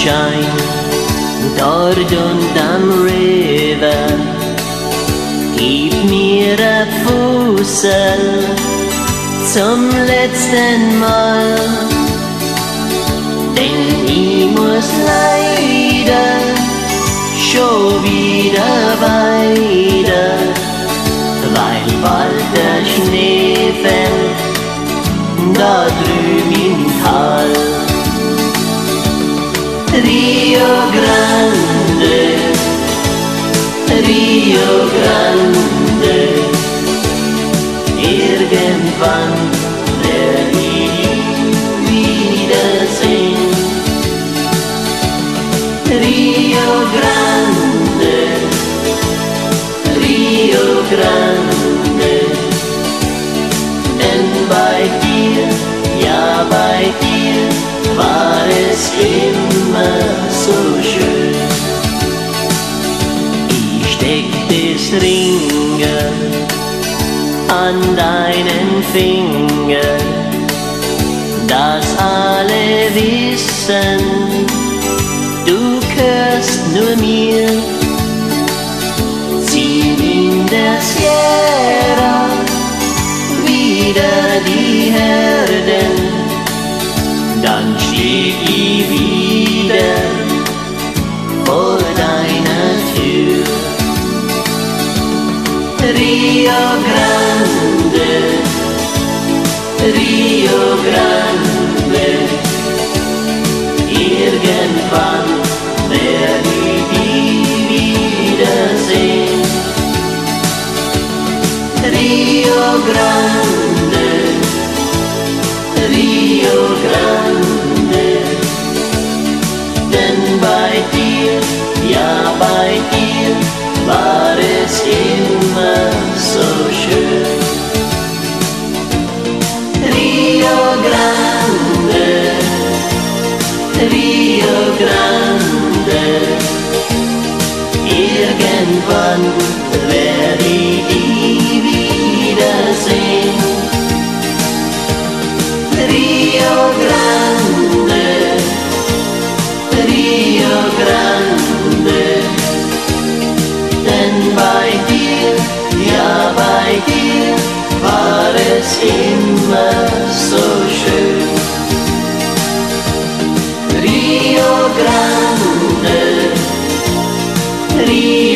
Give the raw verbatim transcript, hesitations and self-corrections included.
Sonnenschein, dort und am River. Gib mir ein Fussel zum letzten Mal, denn ich muss leider schon wieder weiter, weil bald der Schnee fällt, da drüben im Tal. Rio Grande, Rio Grande, irgendwann werde ich wiedersehen. Rio Grande, Rio Grande, denn bei dir, ja bei dir, war es immer so schön. Ich steck das Ringen an deinen Finger, dass alle wissen, du gehörst nur mir. Zieh in der Sierra wieder die Herden, dann steh ich wieder vor deiner Tür. Rio Grande, Rio Grande, irgendwann werde ich dich wiedersehen. Rio Grande, Rio Grande, denn bei dir, ja bei dir, war es immer so schön. Rio Grande, Rio Grande, irgendwann werde ich dich wiedersehen. Rio Grande, Rio Grande, denn bei dir, ja bei dir, war es immer so schön. Rio Grande, Rio